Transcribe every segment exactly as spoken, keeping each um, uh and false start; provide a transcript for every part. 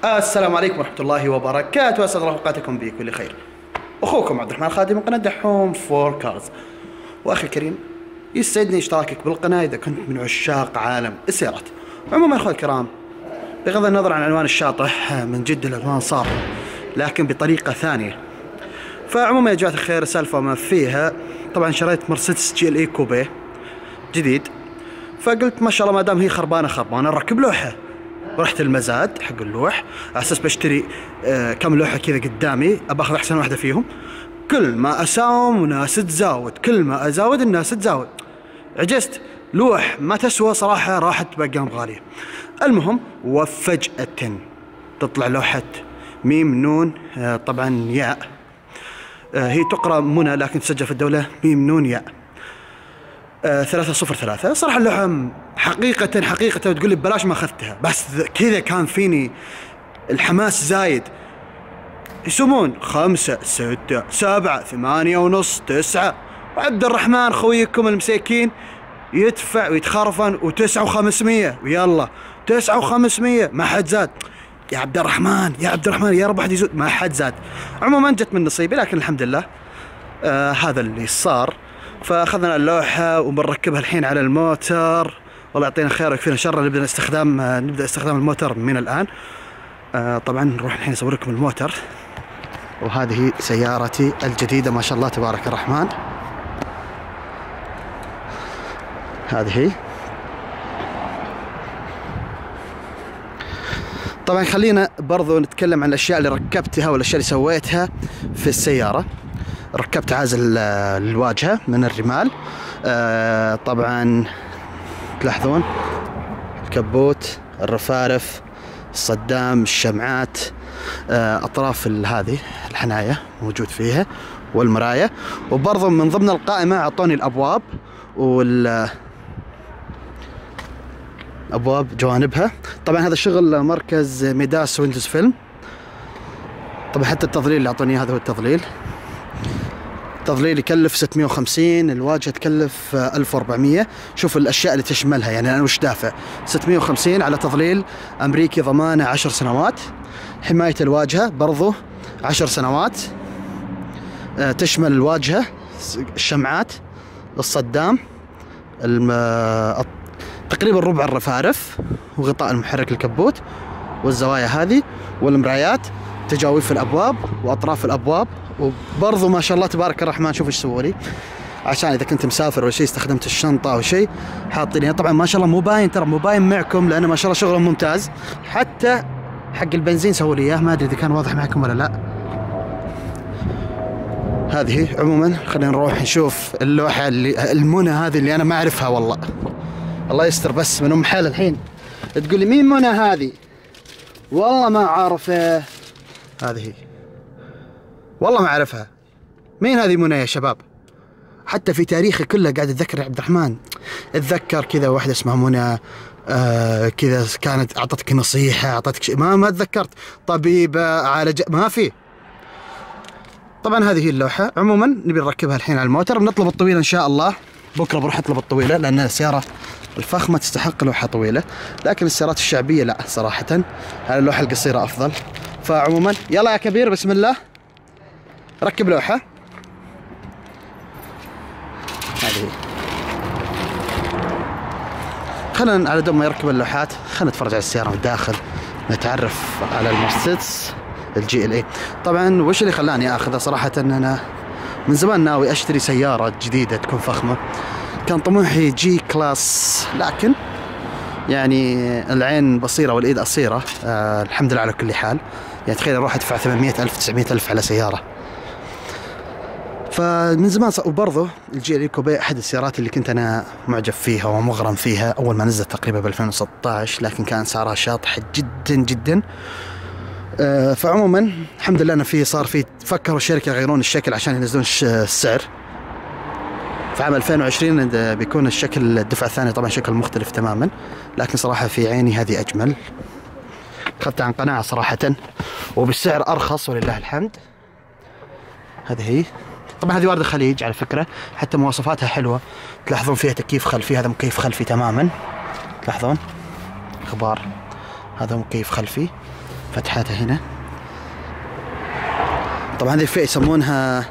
السلام عليكم ورحمة الله وبركاته، أسعد الله أوقاتكم بكل خير. أخوكم عبد الرحمن خادم من قناة دحوم فور كارز. وأخي الكريم، يسعدني اشتراكك بالقناة إذا كنت من عشاق عالم السيارات. عموما أخوي الكرام، بغض النظر عن العنوان الشاطح، من جد العنوان صار لكن بطريقة ثانية. فعموما يا جماعة الخير، السالفة ما فيها، طبعا شريت مرسيدس جي ال اي كوبيه جديد، فقلت ما شاء الله ما دام هي خربانة خربانة نركب لوحة. رحت المزاد حق اللوح على اساس بشتري آه كم لوحه كذا قدامي، ابى اخذ احسن واحده فيهم. كل ما اساوم وناس تزاود، كل ما ازاود الناس تزاود. عجزت، لوح ما تسوى صراحه، راحت بقام غاليه. المهم وفجأة تطلع لوحه ميم نون آه طبعا ياء، آه هي تقرا منى لكن تسجل في الدوله ميم نون ياء آه ثلاثة صفر ثلاثة. صراحة اللوحة حقيقة حقيقة تقول لي ببلاش ما أخذتها، بس كذا كان فيني الحماس زايد. يسمون خمسة ستة سبعة ثمانية ونص تسعة، وعبد الرحمن خويكم المساكين يدفع ويتخرفن وتسعة وخمسمية، ويلا تسعة وخمسمية ما حد زاد. يا عبد الرحمن يا عبد الرحمن يا رب أحد يزود، ما حد زاد. عموما جت من نصيبي، لكن الحمد لله آه هذا اللي صار. فاخذنا اللوحه وبنركبها الحين على الموتر. والله يعطينا خير ويكفينا شر، نبدا استخدام نبدا استخدام الموتر من الان. آه طبعا نروح الحين اصور لكم الموتر. وهذه سيارتي الجديده ما شاء الله تبارك الرحمن. هذه هي. طبعا خلينا برضو نتكلم عن الاشياء اللي ركبتها والاشياء اللي سويتها في السياره. ركبت عازل الواجهة من الرمال، آه طبعا تلاحظون الكبوت، الرفارف، الصدام، الشمعات، آه اطراف هذه الحناية موجود فيها، والمراية. وبرضه من ضمن القائمة اعطوني الابواب وال ابواب جوانبها. طبعا هذا شغل مركز ميداس ويندوز فيلم. طبعا حتى التظليل اللي اعطوني هذا هو التظليل. التظليل يكلف ستمية وخمسين، الواجهة تكلف ألف وأربعمية. شوف الأشياء اللي تشملها، يعني أنا وش دافع؟ ستمية وخمسين على تظليل أمريكي ضمانه عشر سنوات، حماية الواجهة برضو عشر سنوات، أه تشمل الواجهة، الشمعات، الصدام، الم... تقريبا ربع الرفارف، وغطاء المحرك الكبوت، والزوايا هذه، والمرايات، تجاويف الأبواب وأطراف الأبواب. وبرضو ما شاء الله تبارك الرحمن، شوف ايش سووا لي عشان اذا كنت مسافر ولا شيء استخدمت الشنطه او شيء، حاطين. طبعا ما شاء الله مو باين، ترى مو باين معكم لانه ما شاء الله شغلهم ممتاز. حتى حق البنزين سووا لي اياه، ما ادري اذا كان واضح معكم ولا لا. هذه عموما خلينا نروح نشوف اللوحه اللي المنى هذه اللي انا ما اعرفها والله. الله يستر بس من ام حال الحين تقول لي مين منى هذه؟ والله ما عارفه. هذه هي، والله ما اعرفها. مين هذه منى يا شباب؟ حتى في تاريخي كله قاعد اتذكر يا عبد الرحمن، اتذكر كذا واحده اسمها منى، آه كذا كانت اعطتك نصيحه، اعطتك شيء، ما ما تذكرت. طبيبه، عالج، ما في. طبعا هذه هي اللوحه. عموما نبي نركبها الحين على الموتر، بنطلب الطويله ان شاء الله. بكره بروح اطلب الطويله لان السياره الفخمه تستحق لوحه طويله، لكن السيارات الشعبيه لا صراحه، هذه اللوحه القصيره افضل. فعموما يلا يا كبير بسم الله ركب لوحة. هذه خلينا على دم ما يركب اللوحات، خلينا نتفرج على السيارة من الداخل، نتعرف على المرسيدس الجي ال اي. طبعا وش اللي خلاني اخذها صراحة، ان انا من زمان ناوي اشتري سيارة جديدة تكون فخمة. كان طموحي جي كلاس، لكن يعني العين بصيرة والإيد قصيرة. آه الحمد لله على كل حال. يعني تخيل اروح ادفع ثمانمية ألف تسعمية ألف على سيارة. فمن زمان. وبرضه الجي ال اي كوبيه احد السيارات اللي كنت انا معجب فيها ومغرم فيها اول ما نزلت تقريبا ب ألفين وستة عشر، لكن كان سعرها شاطح جدا جدا. آه فعموما الحمد لله انه في صار في فكروا الشركه يغيرون الشكل عشان ينزلون السعر. في عام ألفين وعشرين بيكون الشكل الدفعه الثانيه طبعا شكل مختلف تماما، لكن صراحه في عيني هذه اجمل. اخذتها عن قناعه صراحه وبالسعر ارخص ولله الحمد. هذه هي. طبعا هذه وارد الخليج على فكره، حتى مواصفاتها حلوه. تلاحظون فيها تكييف خلفي، هذا مكيف خلفي تماما. تلاحظون اخبار، هذا مكيف خلفي. فتحاتها هنا. طبعا هذه الفئة يسمونها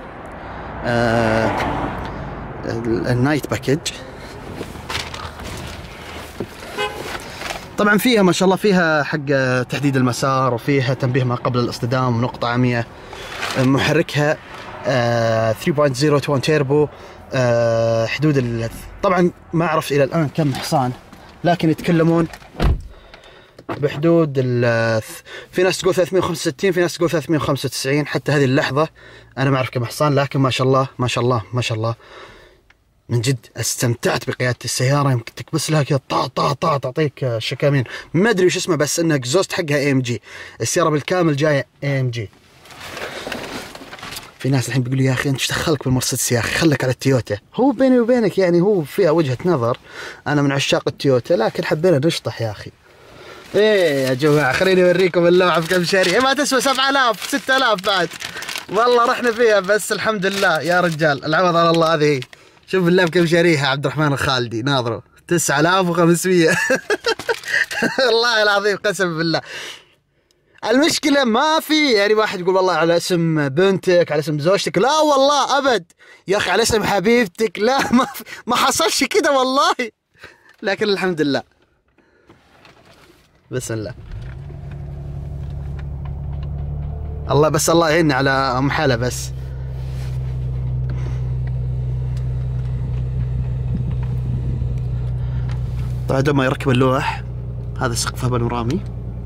آه النايت باكج. طبعا فيها ما شاء الله فيها حق تحديد المسار، وفيها تنبيه ما قبل الاصطدام ونقطة عامية. محركها آه ثري بوينت زيرو توين تيربو. آه حدود ال... طبعا ما اعرف الى الان كم حصان، لكن يتكلمون بحدود ال... في ناس تقول ثلاثمية وخمسة وستين، في ناس تقول ثلاثمية وخمسة وتسعين. حتى هذه اللحظة انا ما اعرف كم حصان، لكن ما شاء الله ما شاء الله ما شاء الله من جد استمتعت بقيادة السيارة. يمكن تكبس لها كذا طا طا طا تعطيك شكامين، ما ادري وش اسمه، بس انها اكزوست حقها اي ام جي. السيارة بالكامل جاية اي ام جي. في ناس الحين بيقولوا يا اخي انت ايش دخلك بالمرسيدس يا اخي، خليك على التويوتا. هو بيني وبينك يعني هو فيها وجهة نظر، انا من عشاق التويوتا، لكن حبينا نشطح يا اخي. ايه يا جماعة خليني اوريكم اللوحة بكم شاري. ما تسوى سبعة آلاف ستة آلاف بعد، والله رحنا فيها، بس الحمد لله يا رجال العوض على الله. هذه شوف بالله بكم شاريها عبد الرحمن الخالدي، ناظروا تسعة آلاف وخمسمية. والله العظيم قسم بالله. المشكلة ما في يعني واحد يقول والله على اسم بنتك، على اسم زوجتك، لا والله ابد يا اخي، على اسم حبيبتك، لا ما ما حصلش كده والله، لكن الحمد لله. بسم الله. الله بس الله يعيننا على ام حلا. بس طبعا دوما يركب اللوح، هذا سقفها بانورامي.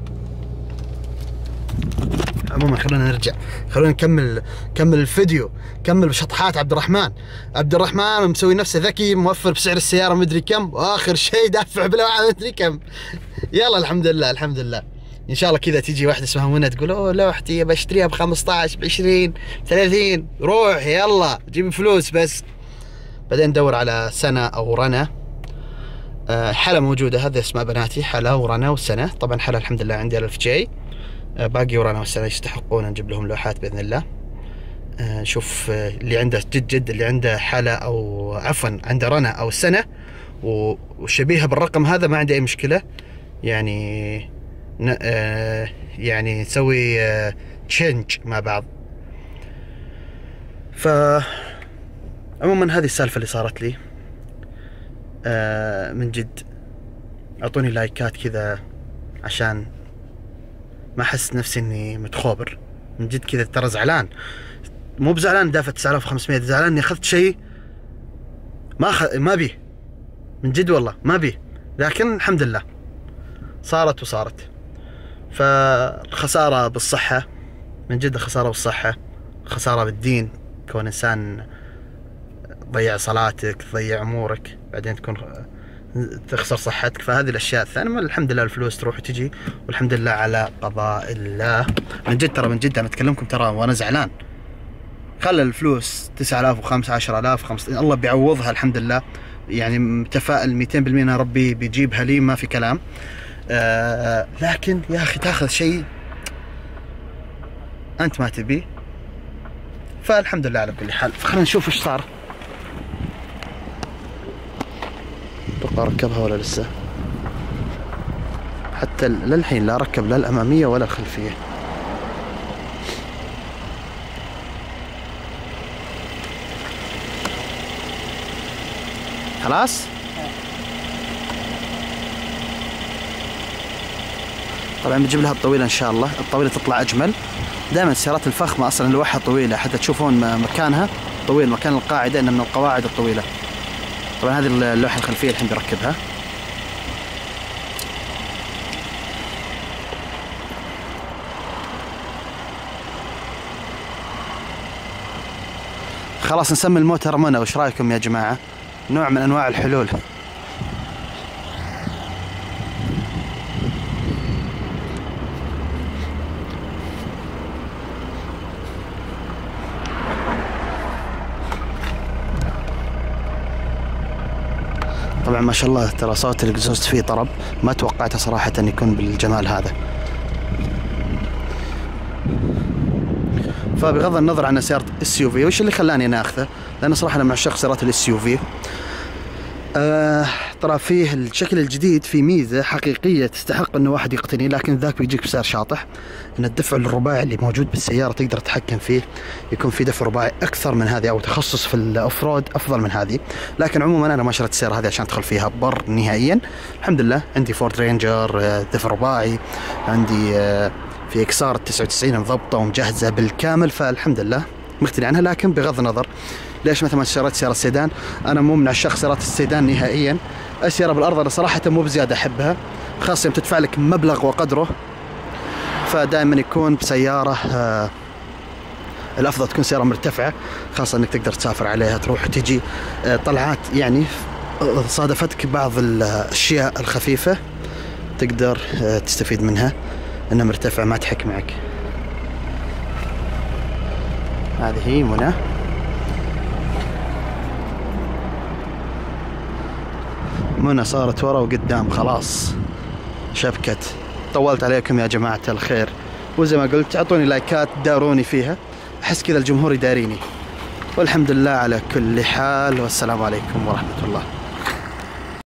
عموما خلونا نرجع، خلونا نكمل كمل الفيديو، كمل بشطحات عبد الرحمن. عبد الرحمن مسوي نفسه ذكي، موفر بسعر السيارة مدري كم، واخر شيء دافع بلوحة مدري كم. يلا الحمد لله الحمد لله. ان شاء الله كذا تيجي واحدة اسمها منى تقول اوه لوحتي بشتريها ب خمسطعش ب عشرين ثلاثين، روح يلا جيب فلوس بس. بعدين ندور على سنة او رنا. أه حلا موجودة، هذا اسماء بناتي، حلا ورنا وسنة. طبعا حلا الحمد لله عندي ألف جي، باقي ورانا والسنة يستحقون نجيب لهم لوحات بإذن الله. آه نشوف آه اللي عنده جد جد، اللي عنده حالة أو عفوا عنده رنا أو سنة وشبيهة بالرقم هذا ما عندي أي مشكلة، يعني آه يعني نسوي آه تشينج مع بعض. ف عموما هذه السالفة اللي صارت لي. آه من جد أعطوني لايكات كذا عشان ما احس نفسي اني متخوبر. من جد كذا ترى زعلان، مو بزعلان دافع تسعة آلاف وخمسمية، زعلان اني اخذت شيء ما أخ... ما بيه، من جد والله ما بيه، لكن الحمد لله صارت وصارت. فالخسارة بالصحة، من جد خسارة بالصحة، خسارة بالدين، كون انسان تضيع صلاتك تضيع امورك بعدين تكون تخسر صحتك. فهذه الاشياء الثانيه الحمد لله الفلوس تروح وتجي، والحمد لله على قضاء الله. من جد ترى من جد انا اتكلمكم ترى وانا زعلان. خلى الفلوس تسعة آلاف وخمسة عشر آلاف خمسة، الله بيعوضها الحمد لله، يعني متفائل مئتين بالمئة ان ربي بيجيبها لي، ما في كلام. آه لكن يا اخي تاخذ شيء انت ما تبيه، فالحمد لله على كل حال. فخلينا نشوف ايش صار. اتوقع ركبها ولا لسه؟ حتى للحين لا ركب لا الاماميه ولا الخلفيه. خلاص؟ طبعا بجيب لها الطويله ان شاء الله، الطويله تطلع اجمل. دائما السيارات الفخمه اصلا لوحها طويله، حتى تشوفون مكانها طويل، مكان القاعده انه من القواعد الطويله. طبعا هذه اللوحة الخلفية الحين بركبها. خلاص نسمي الموتر منى، وش رايكم يا جماعة؟ نوع من انواع الحلول. طبعا ما شاء الله ترى صوت الاكزوست فيه طرب، ما توقعته صراحة ان يكون بالجمال هذا. فبغض النظر عن سيارة اس يو في، وش اللي خلاني انا اخذه؟ لان صراحة انا من عشاق سيارات الاس يو في. آه ترى فيه الشكل الجديد في ميزة حقيقية تستحق انه واحد يقتني، لكن ذاك بيجيك بسعر شاطح. ان الدفع الرباعي اللي موجود بالسيارة تقدر تتحكم فيه، يكون في دفع رباعي اكثر من هذه، او تخصص في الاوف رود افضل من هذه. لكن عموما انا ما شريت السيارة هذه عشان ادخل فيها بر نهائيا. الحمد لله عندي فورد رينجر دفع رباعي، عندي آه في اكسار تسعة وتسعين مضبطة ومجهزة بالكامل، فالحمد لله مقتنع عنها. لكن بغض النظر ليش مثلا شريت سيارة سيدان، انا مو من عشاق سيارات السيدان نهائيا. السيارة بالارض انا صراحة مو بزيادة احبها، خاصة يوم تدفع لك مبلغ وقدره. فدائما يكون بسيارة آه الافضل تكون سيارة مرتفعة، خاصة انك تقدر تسافر عليها تروح وتجي آه طلعات، يعني صادفتك بعض الاشياء الخفيفة تقدر آه تستفيد منها، انها مرتفعة ما تحك معك. هذه هي منى. منى صارت ورا وقدام خلاص شبكت. طولت عليكم يا جماعة الخير، وزي ما قلت اعطوني لايكات داروني فيها، احس كذا الجمهور يداريني. والحمد لله على كل حال، والسلام عليكم ورحمة الله.